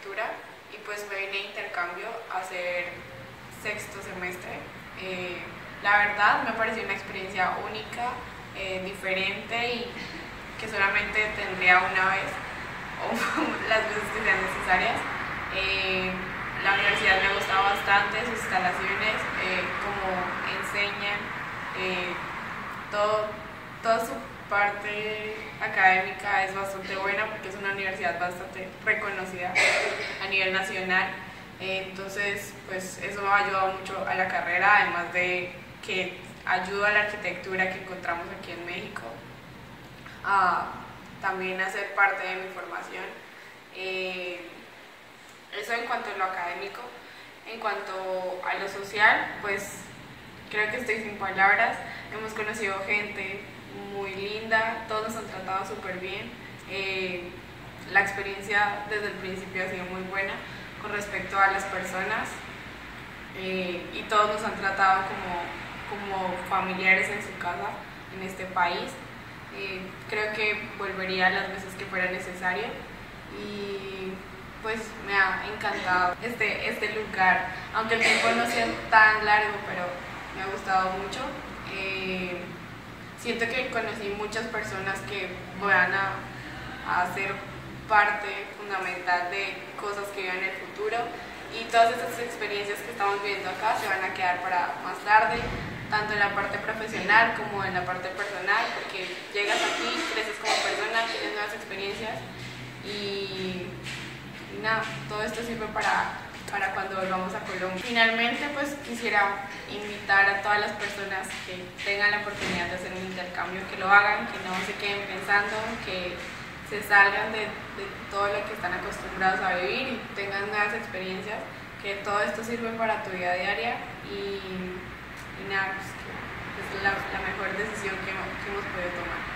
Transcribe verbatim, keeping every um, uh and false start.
arquitectura y pues me vine de intercambio a hacer sexto semestre. Eh, la verdad me pareció una experiencia única, eh, diferente y que solamente tendría una vez o las veces que sean necesarias. Eh, la universidad me ha gustado bastante, sus instalaciones, eh, cómo enseñan, eh, todo, toda su parte académica es bastante buena porque es una universidad bastante reconocida a nivel nacional. Eh, entonces, pues eso me ha ayudado mucho a la carrera, además de que ayuda a la arquitectura que encontramos aquí en México a también a ser parte de mi formación. Eh, eso en cuanto a lo académico. En cuanto a lo social, pues creo que estoy sin palabras. Hemos conocido gente muy linda, todos nos han tratado súper bien. Eh, la experiencia desde el principio ha sido muy buena con respecto a las personas, eh, y todos nos han tratado como, como familiares en su casa, en este país. Eh, creo que volvería las veces que fuera necesario y pues me ha encantado este, este lugar, aunque el tiempo no sea tan largo, pero me ha gustado mucho. Eh, siento que conocí muchas personas que van a, a ser parte fundamental de cosas que vivan en el futuro, y todas estas experiencias que estamos viviendo acá se van a quedar para más tarde, tanto en la parte profesional como en la parte personal, porque llegas aquí, creces como persona, tienes nuevas experiencias y, y nada, todo esto sirve para, para cuando volvamos a Colombia. Finalmente, pues quisiera invitar a todas las personas que tengan la oportunidad de hacer un intercambio, que lo hagan, que no se queden pensando, que se salgan de, de todo lo que están acostumbrados a vivir y tengan nuevas experiencias, que todo esto sirve para tu vida diaria y, y nada, pues que es la, la mejor decisión que, que hemos podido tomar.